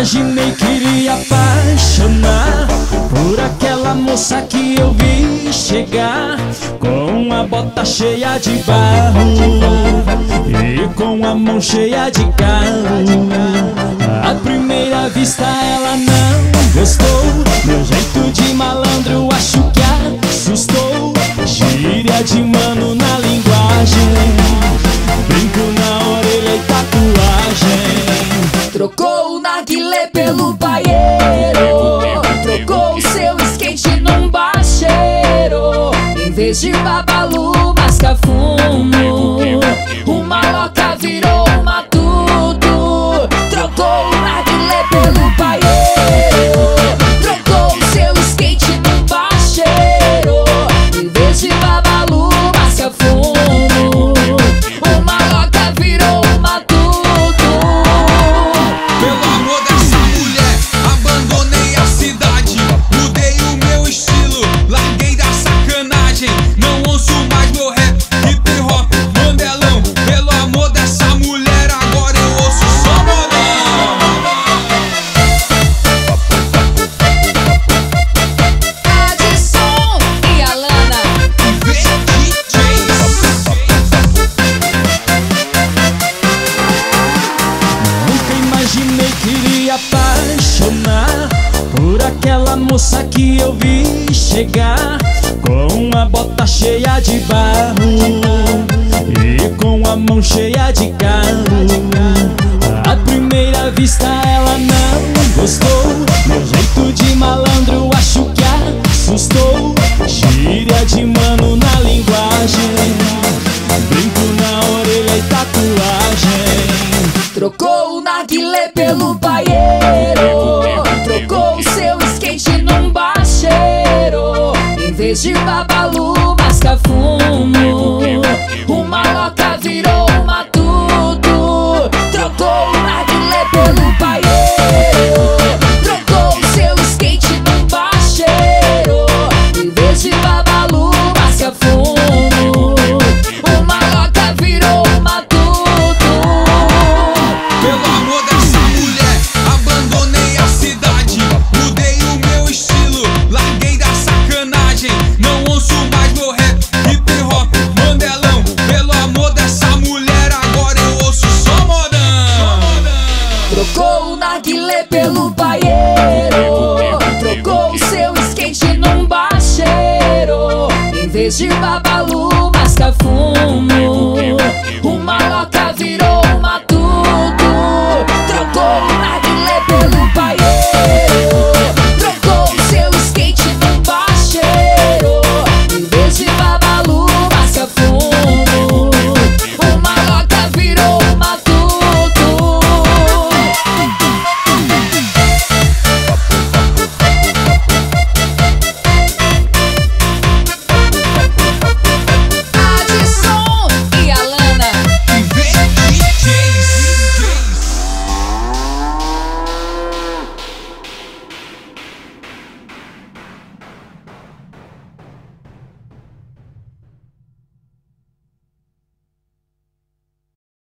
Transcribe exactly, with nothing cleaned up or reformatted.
imaginei que iria apaixonar por aquela moça que eu vi chegar com a bota cheia de barro e com a mão cheia de carro. À primeira vista ela não gostou, meu jeito de malandro acho que assustou. Gíria de mano na linguagem, brinco na orelha e tatuagem. Trocou o narguilé pelo paieiro, trocou o seu skate num bacheiro. Em vez de babalu, masca fumo, o maloca virou um matuto. Trocou o narguilé pelo paieiro, trocou o seu skate num bacheiro. Em vez de babalu, masca fumo, o maloca virou um matuto. Pelo amor dessa mulher, abandonei a cidade, mudei o meu estilo, larguei da sacanagem. Não ouço mais meu rap, hip hop, mandelão. Pelo amor dessa mulher, agora eu ouço só modão. Adson e Alana. V D Js. Nunca imaginei que iria apaixonar por aquela moça que eu vi chegar com a bota cheia de barro e com a mão cheia de carro.